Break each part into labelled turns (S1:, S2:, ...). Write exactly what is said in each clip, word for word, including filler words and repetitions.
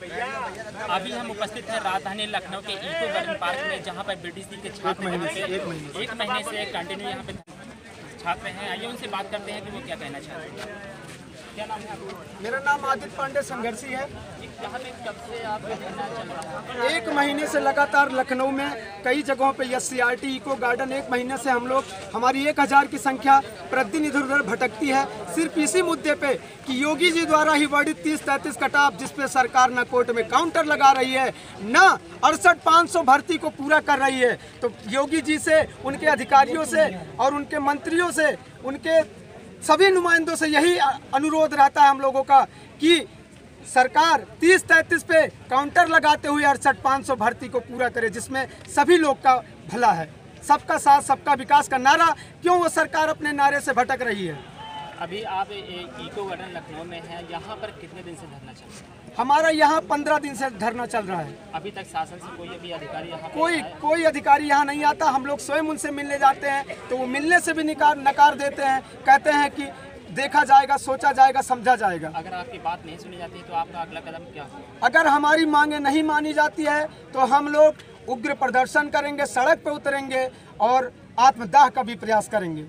S1: अभी हम उपस्थित हैं राजधानी लखनऊ के इको गार्डन पार्क में, जहां पर बीटीसी के छात्र एक महीने एक महीने से कंटिन्यू यहां पे छात्र हैं। आइए उनसे बात करते हैं कि वो क्या कहना चाहते हैं। क्या नाम है आपका?
S2: मेरा नाम आदित्य पांडे संघर्षी है।
S1: यहाँ पे कब से आपका धरना चल रहा है?
S2: एक महीने से लगातार लखनऊ में कई जगहों पे S C R T eco garden एक महीने से हम लोग, हमारी एक हजार की संख्या प्रतिदिन इधर उधर भटकती है, सिर्फ इसी मुद्दे पे कि योगी जी द्वारा ही वर्णित तीस तैंतीस कटाव, जिसपे सरकार न कोर्ट में काउंटर लगा रही है, न अड़सठ पाँच सौ भर्ती को पूरा कर रही है। तो योगी जी से, उनके अधिकारियों से और उनके मंत्रियों से, उनके सभी नुमाइंदों से यही अनुरोध रहता है हम लोगों का कि सरकार तीस तैंतीस पे काउंटर लगाते हुए अड़सठ पाँच सौ भर्ती को पूरा करे, जिसमें सभी लोग का भला है। सबका साथ सबका विकास का नारा, क्यों वो सरकार अपने नारे से भटक रही है।
S1: अभी आप इको गार्डन लखनऊ में हैं, यहाँ पर कितने दिन से धरना चल रहा है?
S2: हमारा यहाँ पंद्रह दिन से धरना चल रहा है।
S1: अभी तक शासन से कोई भी अधिकारी यहाँ
S2: कोई कोई अधिकारी यहाँ नहीं आता। हम लोग स्वयं उनसे मिलने जाते हैं तो वो मिलने से भी निकार नकार देते हैं, कहते हैं कि देखा जाएगा, सोचा जाएगा, समझा जाएगा।
S1: अगर आपकी बात नहीं सुनी जाती है तो आपका अगला कदम क्या होगा?
S2: अगर हमारी मांगे नहीं मानी जाती है तो हम लोग उग्र प्रदर्शन करेंगे, सड़क पे उतरेंगे और आत्मदाह का भी प्रयास करेंगे।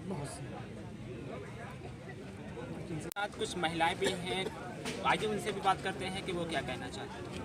S1: साथ कुछ महिलाएं भी हैं, आइए उनसे भी बात करते हैं कि वो क्या कहना चाहते हैं।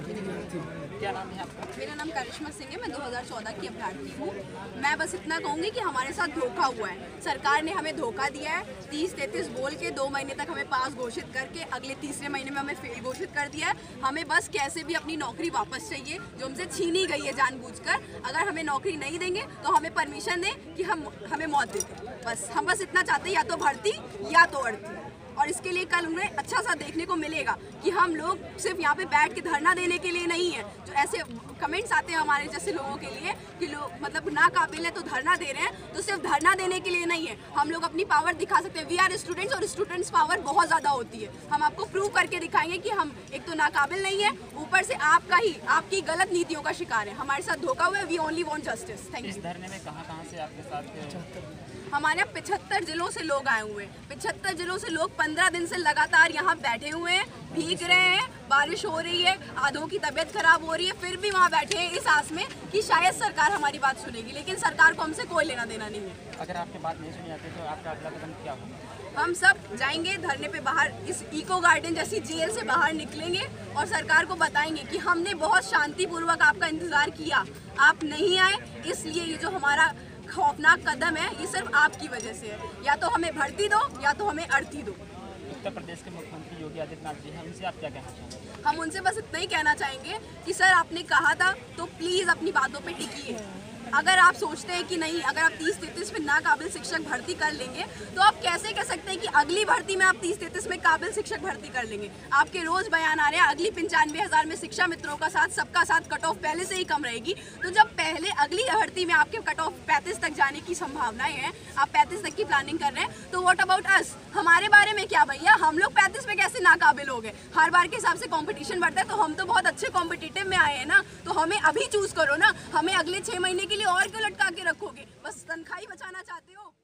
S1: क्या नाम है आपका?
S3: मेरा नाम करिश्मा सिंह है। मैं दो हज़ार चौदह की अभ्यर्थी हूँ। मैं बस इतना कहूँगी कि हमारे साथ धोखा हुआ है। सरकार ने हमें धोखा दिया है। तीस तैंतीस बोल के दो महीने तक हमें पास घोषित करके अगले तीसरे महीने में हमें फेल घोषित कर दिया है। हमें बस कैसे भी अपनी नौकरी वापस चाहिए, जो हमसे छीनी गई है जानबूझकर। अगर हमें नौकरी नहीं देंगे तो हमें परमिशन दें कि हम हमें मौत दे दें। बस हम बस इतना चाहते हैं, या तो भर्ती या तो अर्थी। और इसके लिए कल उन्हें अच्छा सा देखने को मिलेगा कि हम लोग सिर्फ यहाँ पे बैठ के धरना देने के लिए नहीं है। जो ऐसे कमेंट्स आते हैं हमारे जैसे लोगों के लिए कि लोग मतलब नाकाबिल है तो धरना दे रहे हैं, तो सिर्फ धरना देने के लिए नहीं है। हम लोग अपनी पावर दिखा सकते हैं। वी आर स्टूडेंट्स और स्टूडेंट्स पावर बहुत ज़्यादा होती है। हम आपको प्रूव करके दिखाएंगे कि हम एक तो नाकाबिल नहीं है, ऊपर से आपका ही आपकी गलत नीतियों का शिकार है। हमारे साथ धोखा हुआ है। We only want justice. Thank you.
S1: इस धरने में कहाँ कहाँ से आपके साथ?
S3: हमारे यहाँ पिछहत्तर जिलों से लोग आए हुए हैं। पिछहत्तर जिलों से लोग पंद्रह दिन से लगातार यहाँ बैठे हुए हैं, भीग रहे हैं, बारिश हो रही है, आधों की तबीयत खराब हो रही है, फिर भी वहाँ बैठे हैं इस आस में कि शायद सरकार हमारी बात सुनेगी, लेकिन सरकार को हमसे कोई लेना देना नहीं है।
S1: अगर आपकी बात नहीं सुनी जाती तो आपका अगला कदम क्या होगा?
S3: हम सब जाएंगे धरने पे बाहर, इस इको गार्डन जैसी जेल से बाहर निकलेंगे और सरकार को बताएंगे कि हमने बहुत शांतिपूर्वक आपका इंतजार किया, आप नहीं आए, इसलिए ये जो हमारा खौफनाक कदम है ये सिर्फ आपकी वजह से है। या तो हमें भर्ती दो या तो हमें अर्थी दो।
S1: उत्तर प्रदेश के मुख्यमंत्री योगी आदित्यनाथ जी हैं, उनसे आप क्या कहना चाहेंगे?
S3: हम उनसे बस इतना ही कहना चाहेंगे कि सर आपने कहा था तो प्लीज़ अपनी बातों पे टिकिए। अगर आप सोचते हैं कि नहीं, अगर आप तीस तैंतीस में नाकाबिल शिक्षक भर्ती कर लेंगे तो आप कैसे कह सकते हैं कि अगली भर्ती में आप तीस तैंतीस में काबिल शिक्षक भर्ती कर लेंगे? आपके रोज बयान आ रहे हैं अगली पंचानवे हज़ार में शिक्षा मित्रों का साथ, सबका साथ कट ऑफ पहले से ही कम रहेगी। तो जब पहले अगली भर्ती में आपके कट ऑफ पैंतीस तक जाने की संभावनाएं हैं, आप पैंतीस तक की प्लानिंग कर रहे हैं, तो व्हाट अबाउट अस? हमारे बारे में क्या भैया? हम लोग पैंतीस में कैसे नाकाबिल हो गए? हर बार के हिसाब से कॉम्पिटिशन बढ़ता है, तो हम तो बहुत अच्छे कॉम्पिटिटिव में आए हैं ना, तो हमें अभी चूज करो ना। हमें अगले छह महीने के लिए और क्यों लटका के रखोगे? बस तनख्वाही बचाना चाहते हो?